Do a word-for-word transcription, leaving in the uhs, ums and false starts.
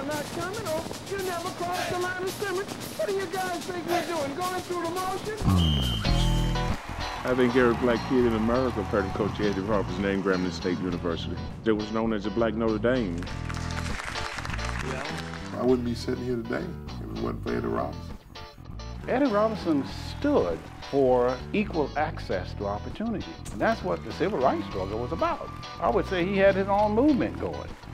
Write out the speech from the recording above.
are not coming, or you never cross the line of scrimmage. What do you guys think we're doing? Going through the motion? I think every black kid in America heard of Coach Eddie Harper's name, Grambling State University. It was known as the Black Notre Dame. I wouldn't be sitting here today if it wasn't for Eddie Robinson. Eddie Robinson stood for equal access to opportunity. And that's what the civil rights struggle was about. I would say he had his own movement going.